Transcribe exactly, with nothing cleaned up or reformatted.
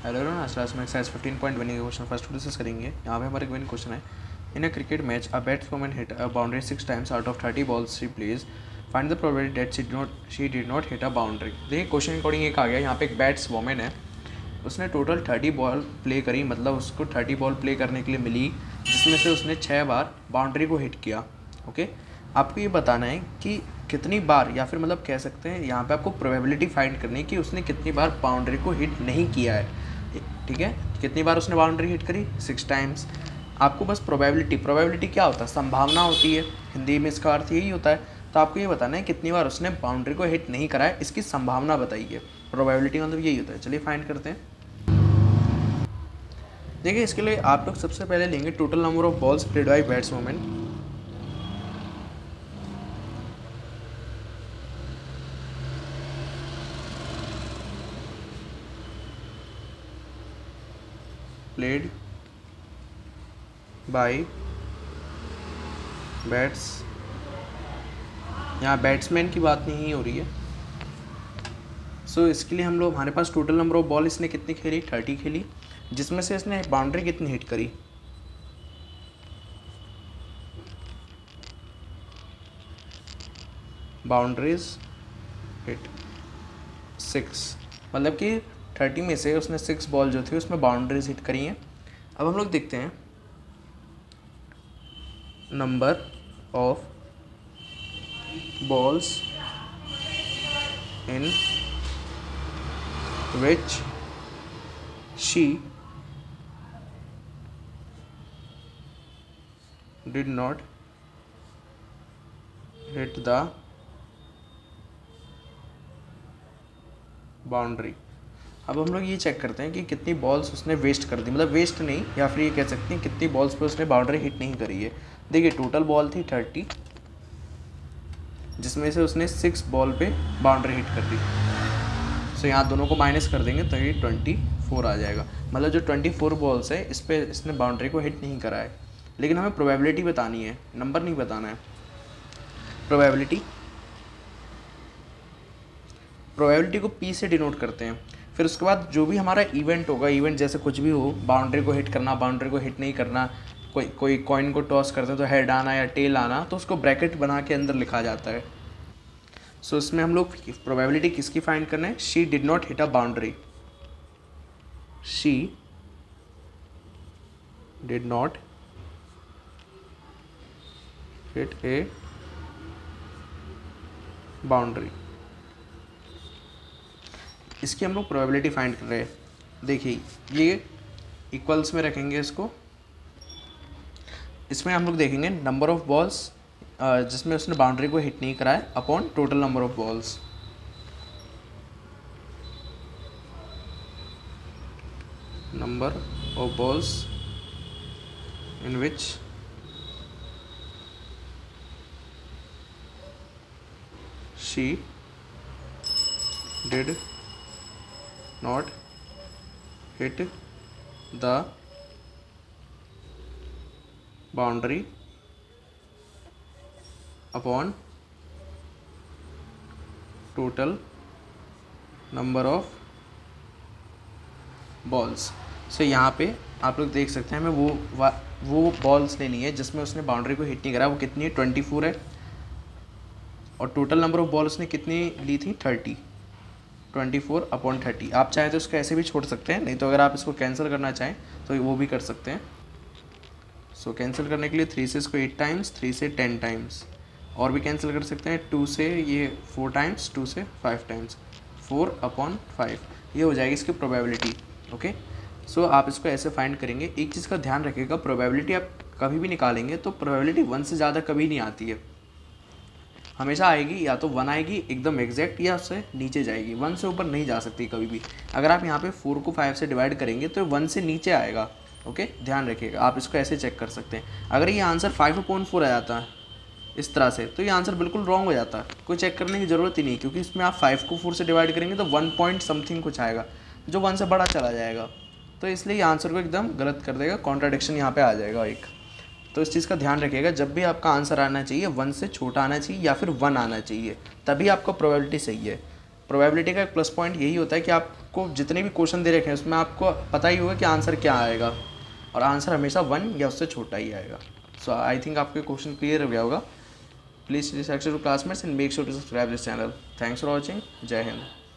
Hello everyone, आज class में exercise fifteen point one के क्वेश्चन फर्स्ट डिस्कस करेंगे। यहाँ पे हमारे गिवन क्वेश्चन है, in a cricket match a batsman hit a boundary six times out of thirty balls she plays, find the probability that she did not she did not hit a boundary. देखिए question के according एक आ गया, यहाँ पे एक batsman है, उसने टोटल थर्टी बॉल प्ले करी, मतलब उसको थर्टी बॉल प्ले करने के लिए मिली, जिसमें से उसने छः बार बाउंड्री को हिट किया। ओके, आपको ये बताना है कि कितनी बार, या फिर मतलब कह सकते हैं यहाँ पे आपको प्रोबेबिलिटी फाइंड करनी है कि उसने कितनी बार बाउंड्री को हिट नहीं किया है। ठीक है, कितनी बार उसने बाउंड्री हिट करी, सिक्स टाइम्स। आपको बस प्रोबेबिलिटी, प्रोबेबिलिटी क्या होता है, संभावना होती है, हिंदी में इसका अर्थ यही होता है। तो आपको ये बताना है कितनी बार उसने बाउंड्री को हिट नहीं करा है, इसकी संभावना बताइए। प्रोबेबिलिटी मतलब यही होता है। चलिए फाइंड करते हैं। देखिए इसके लिए आप लोग सबसे पहले लेंगे total number of balls played by batsman. Played by bats, यहाँ बैट्समैन की बात नहीं हो रही है। सो so, इसके लिए हम लोग, हमारे पास टोटल नंबर ऑफ बॉल इसने कितनी खेली, थर्टी खेली, जिसमें से इसने बाउंड्री कितनी हिट करी, बाउंड्रीज हिट सिक्स, मतलब कि थर्टी में से उसने सिक्स बॉल जो थी उसमें बाउंड्रीज हिट करी हैं। अब हम लोग देखते हैं number of balls in which she did not hit the boundary. अब हम लोग ये चेक करते हैं कि कितनी बॉल्स उसने वेस्ट कर दी, मतलब वेस्ट नहीं, या फिर ये कह सकते हैं कितनी बॉल्स पे उसने बाउंड्री हिट नहीं करी है। देखिए टोटल बॉल थी थर्टी, जिसमें से उसने सिक्स बॉल पे बाउंड्री हिट कर दी। सो यहाँ दोनों को माइनस कर देंगे तो ये ट्वेंटी फोर आ जाएगा, मतलब जो ट्वेंटी फोर बॉल्स है इस पर इसने बाउंड्री को हिट नहीं करा है। लेकिन हमें प्रोबेबिलिटी बतानी है, नंबर नहीं बताना है। प्रोबेबिलिटी प्रोबेबिलिटी को पी से डिनोट करते हैं। फिर उसके बाद जो भी हमारा इवेंट होगा, इवेंट जैसे कुछ भी हो, बाउंड्री को हिट करना, बाउंड्री को हिट नहीं करना, कोई कोई कॉइन को टॉस करते हैं तो हेड आना या टेल आना, तो उसको ब्रैकेट बना के अंदर लिखा जाता है। सो so, इसमें हम लोग प्रोबेबिलिटी किसकी फाइंड करना है, she did not hit a boundary, she did not hit a boundary, इसकी हम लोग प्रोबेबिलिटी फाइंड कर रहे हैं। देखिए ये इक्वल्स में रखेंगे इसको, इसमें हम लोग देखेंगे नंबर ऑफ बॉल्स जिसमें उसने बाउंड्री को हिट नहीं करा है upon total number of balls. Number of balls in which she डिड not hit the boundary upon total number of balls। So यहाँ पे आप लोग देख सकते हैं, हमें वो वो बॉल्स लेनी है जिसमें उसने बाउंड्री को हिट नहीं करा। वो कितनी है, ट्वेंटी फोर है, और टोटल नंबर ऑफ बॉल उसने कितनी ली थी, thirty. Twenty four upon thirty, आप चाहें तो इसको ऐसे भी छोड़ सकते हैं, नहीं तो अगर आप इसको कैंसिल करना चाहें तो वो भी कर सकते हैं। सो so, कैंसिल करने के लिए थ्री से इसको एट टाइम्स, थ्री से टेन टाइम्स, और भी कैंसिल कर सकते हैं, टू से ये फोर टाइम्स, टू से five times, four upon five, ये हो जाएगी इसकी प्रोबेबिलिटी। ओके, सो आप इसको ऐसे फाइंड करेंगे। एक चीज़ का ध्यान रखिएगा, प्रोबेबिलिटी आप कभी भी निकालेंगे तो प्रोबेबिलिटी वन से ज़्यादा कभी नहीं आती है, हमेशा आएगी या तो वन आएगी एकदम एग्जैक्ट, या उससे नीचे जाएगी, वन से ऊपर नहीं जा सकती कभी भी। अगर आप यहाँ पे फोर को फाइव से डिवाइड करेंगे तो वन से नीचे आएगा। ओके, ध्यान रखिएगा, आप इसको ऐसे चेक कर सकते हैं। अगर ये आंसर फाइव अपॉन फोर आ जाता है इस तरह से, तो ये आंसर बिल्कुल रॉन्ग हो जाता है, कोई चेक करने की ज़रूरत ही नहीं, क्योंकि इसमें आप फाइव को फोर से डिवाइड करेंगे तो वन पॉइंट समथिंग कुछ आएगा, जो वन से बड़ा चला जाएगा, तो इसलिए आंसर को एकदम गलत कर देगा, कॉन्ट्राडिक्शन यहाँ पे आ जाएगा एक। तो इस चीज़ का ध्यान रखिएगा, जब भी आपका आंसर आना चाहिए वन से छोटा आना चाहिए या फिर वन आना चाहिए, तभी आपका प्रोबेबिलिटी सही है। प्रोबेबिलिटी का एक प्लस पॉइंट यही होता है कि आपको जितने भी क्वेश्चन दे रखे हैं उसमें आपको पता ही होगा कि आंसर क्या आएगा, और आंसर हमेशा वन या उससे छोटा ही आएगा। सो आई थिंक आपके क्वेश्चन क्लियर हो गया होगा। Please to classmates and make sure to subscribe this channel. Thanks for watching. जय हिंद।